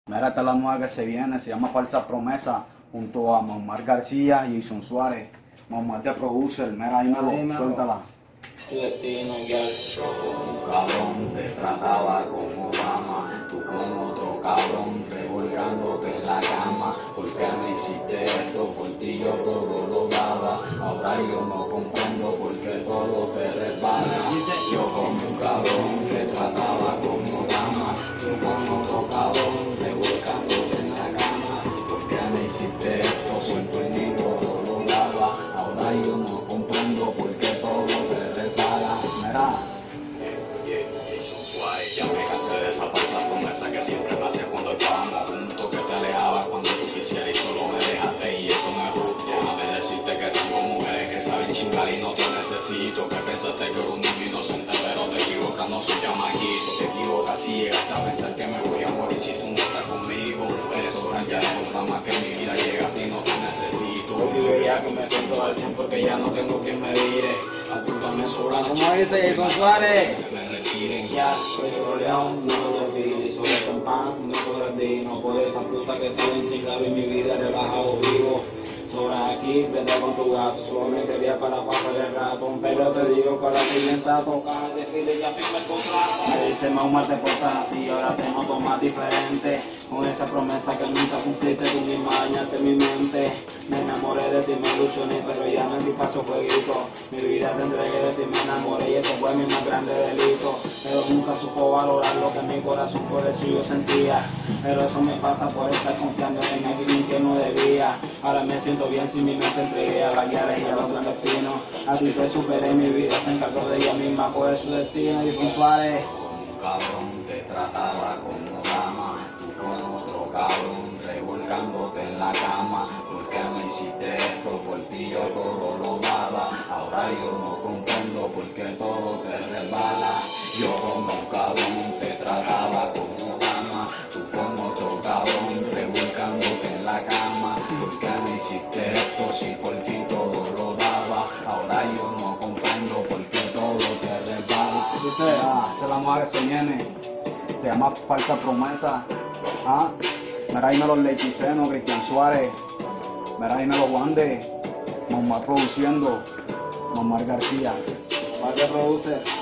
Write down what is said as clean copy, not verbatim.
Mira, esta es la nueva que se viene, se llama Falsa Promesa, junto a Maumar García y Jason Suárez. Maumar de producer, mira, ahí me suéltala. Tu destino, girl. Un cabrón te trataba como dama, tú con otro cabrón revolcándote en la cama. ¿Por qué me hiciste esto? Por ti yo todo lo daba. Ahora yo no comprendo por qué todo te resbala. Yo como un cabrón te trataba como dama, tú con otro cabrón revolcándote en la cama. ¿Por qué me hiciste esto? Por ti todo lo daba. Ahora yo no comprendo por qué todo te resbala. Mira. Ya me cansé de esa falsa promesa que siempre me hacías cuando estábamos juntos, que te alejabas cuando tú quisieras y solo me dejaste, y eso no es justo. Déjame decirte que tengo mujeres que saben chingar y no te necesito, que pensaste que era un niño inocente, pero te equivocas, no soy chamaquito. Te equivocas y llegaste a pensar que me voy a morir si tú no estás conmigo. Mujeres sobran, ya no otra más que en mi vida llegaste y no te necesito. Olvidé ya que me siento al 100 porque ya no tengo quien me dire. Apúntame sobra. ¿Cómo dice Jason Suárez? Me retiren Ya, soy León, no lo define, soy el pan, no soy dino, por esa puta que saben chingar en mi vida relajado vivo. Sobra aquí, vete con tu gato, solo me quería para pasar el rato, pero te digo que ahora estoy bien sato, caja de fila y ya firme el contrato. Me dice Maumar te portas así, ahora te noto más diferente, con esa promesa que nunca cumpliste, tú misma dañaste mi mente. Me enamoré de ti, me ilusioné, pero ya no es mi paso jueguito. Mi vida te entregué de ti, me enamoré y eso fue mi más grande delito. Pero nunca supo valorar lo que mi corazón por eso yo sentía. Pero eso me pasa por estar confiando en alguien que no debía. Ahora me siento bien si mi mente entregué a la guiara y a los grandes finos. A ti te superé, mi vida se encargó de ella misma, por su destino. Y con Suárez. Un cabrón te trataba como dama, tú con otro cabrón revolcándote en la cama. ¿Por qué me hiciste esto? Por ti yo todo lo daba. Ahora yo no comprendo por qué todo te resbala. Yo como un cabrón te trataba como dama, tú con otro cabrón revolcándote en la cama. ¿Por qué me hiciste esto si por ti todo lo daba? Ahora yo no comprendo por qué todo te resbala. Dice, esta es la nueva que se viene, se llama Falsa Promesa. Mira, ahí me los Lechicenos, Cristian Suárez. Mira, ahí me los Wandes, Maumar produciendo, Maumar García. Maumar te produce.